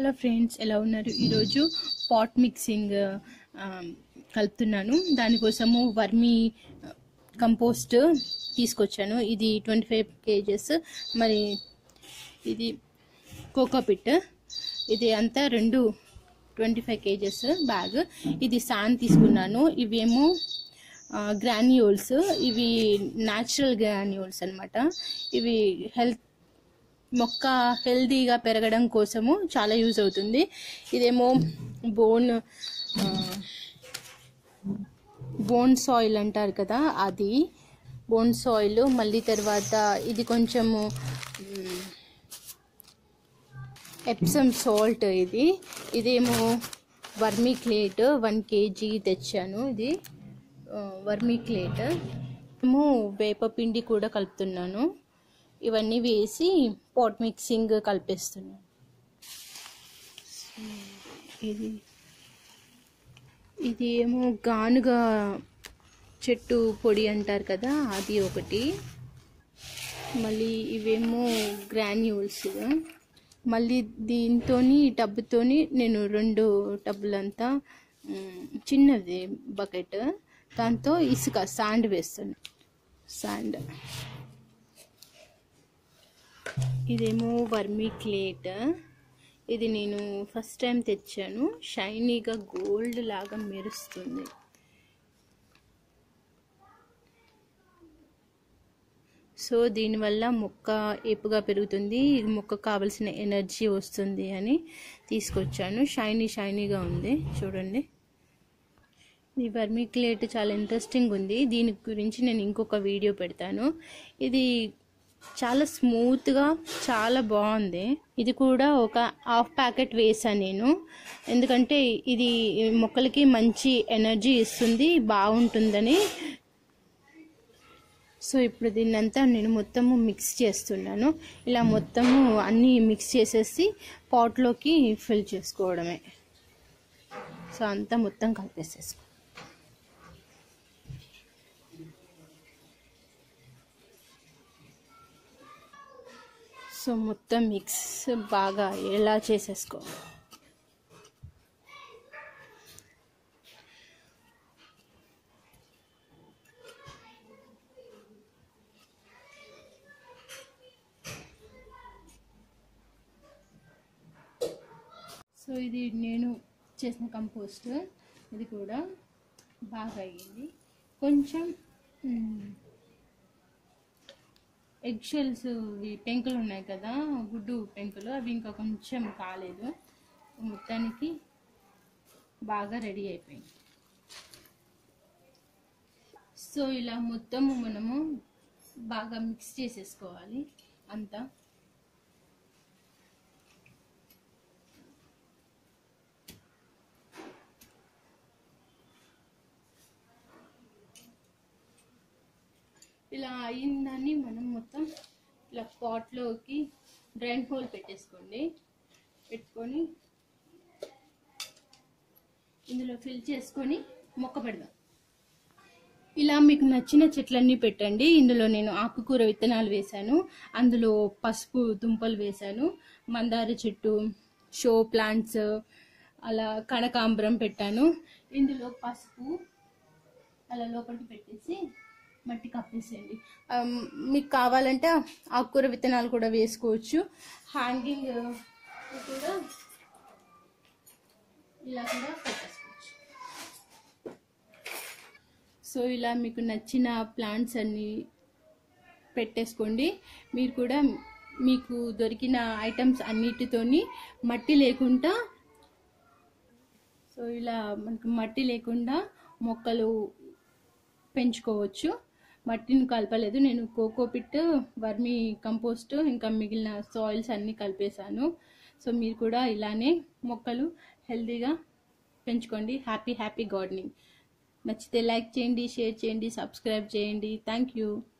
Hello friends, ఎలా ఉన్నారు? ఈరోజు పాట్ మిక్సింగ్ కలుపుతున్నాను. దానికోసము వర్మీ కంపోస్ట్ తీసుకొచ్చాను. ఇది 25 kgs. మరి ఇది కోకోపిట్, ఇది అంతా 25 kgs బ్యాగ్. ఇది సాన్ తీసుకున్నాను. ఇవేమో గ్రాన్యూల్స్, ఇవి న్యాచురల్ గ్రాన్యూల్స్ అన్నమాట. ఇవి మొక్క హెల్దీగా పెరగడం కోసము చాలా యూజ్ అవుతుంది. ఇదేమో బోన్ సాయిల్ అంటారు కదా, అది బోన్ సాయిల్. మళ్ళీ తర్వాత ఇది కొంచెము ఎప్సమ్ సాల్ట్. ఇదేమో వర్మీ క్లేట్ 1 kg తెచ్చాను. ఇది వర్మీ క్లేట్. ఏమో వేపపిండి కూడా కలుపుతున్నాను. ఇవన్నీ వేసి పాట్ మిక్సింగ్ కలిపేస్తున్నాను. ఇది ఏమో గానుగా చెట్టు పొడి అంటారు కదా, అది ఒకటి. మళ్ళీ ఇవేమో గ్రాన్యూల్స్. మళ్ళీ దీంతోని టబ్బుతోని నేను 2 టబ్బులంతా చిన్నది బకెట్, దాంతో ఇసుక శాండ్ వేస్తాను. శాండ్. ఇదేమో వర్మీ క్లేట్. ఇది నేను ఫస్ట్ టైం తెచ్చాను. షైనీగా గోల్డ్ లాగా మెరుస్తుంది. సో దీనివల్ల మొక్క ఏపుగా పెరుగుతుంది, మొక్కకు కావలసిన ఎనర్జీ వస్తుంది అని తీసుకొచ్చాను. షైనీగా ఉంది, చూడండి. ఈ వర్మీ క్లేట్ చాలా ఇంట్రెస్టింగ్ ఉంది. దీని గురించి నేను ఇంకొక వీడియో పెడతాను. ఇది చాలా స్మూత్గా చాలా బాగుంది. ఇది కూడా ఒక హాఫ్ ప్యాకెట్ వేసాను నేను, ఎందుకంటే ఇది మొక్కలకి మంచి ఎనర్జీ ఇస్తుంది, బాగుంటుందని. సో ఇప్పుడు దీన్నంతా నేను మొత్తము మిక్స్ చేస్తున్నాను. ఇలా మొత్తము అన్నీ మిక్స్ చేసేసి పాట్లోకి ఫిల్ చేసుకోవడమే. సో అంతా మొత్తం కలిపేసేసుకో. సో మొత్తం మిక్స్ బాగా ఎలా చేసేసుకో. సో ఇది నేను చేసిన కంపోస్ట్. ఇది కూడా బాగా అయ్యింది. కొంచెం ఎగ్ షెల్స్, పెంకులు ఉన్నాయి కదా, గుడ్డు పెంకులు, అవి ఇంకా కొంచెం కాలేదు. మొత్తానికి బాగా రెడీ అయిపోయింది. సో ఇలా మొత్తము మనము బాగా మిక్స్ చేసేసుకోవాలి అంతా. ఇలా అయిందని మనం మొత్తం ఇలా పాట్లోకి డ్రైన్ హోల్ పెట్టుకొని ఇందులో ఫిల్ చేసుకొని మొక్క పెడదాం. ఇలా మీకు నచ్చిన చెట్లన్నీ పెట్టండి. ఇందులో నేను ఆకుకూర విత్తనాలు వేశాను, అందులో పసుపు దుంపలు వేశాను, మందార చెట్టు, షో ప్లాంట్స్, అలా కనకాంబరం పెట్టాను. ఇందులో పసుపు అలా లోపలికి పెట్టేసి మట్టి కప్పేసేయండి. మీకు కావాలంటే ఆకుకూర విత్తనాలు కూడా వేసుకోవచ్చు. హ్యాంగింగ్ కూడా ఇలా కూడా పెట్టేసుకోవచ్చు. సో ఇలా మీకు నచ్చిన ప్లాంట్స్ అన్ని పెట్టేసుకోండి. మీరు కూడా మీకు దొరికిన ఐటమ్స్ అన్నిటితోని మట్టి లేకుండా, సో ఇలా మనకు మట్టి లేకుండా మొక్కలు పెంచుకోవచ్చు. మట్టిని కలపలేదు నేను, కోకోపిట్, వర్మీ కంపోస్ట్, ఇంకా మిగిలిన సాయిల్స్ అన్నీ కలిపేశాను. సో మీరు కూడా ఇలానే మొక్కలు హెల్తీగా పెంచుకోండి. Happy gardening. నచ్చితే లైక్ చేయండి, షేర్ చేయండి, సబ్స్క్రైబ్ చేయండి. Thank you.